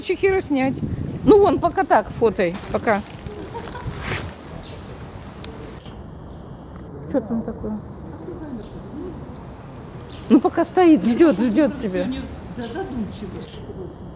Чехира снять. Ну вон, пока так, фотай, пока. Что там такое? Ну пока стоит, ждет тебя. Да, задумчивость.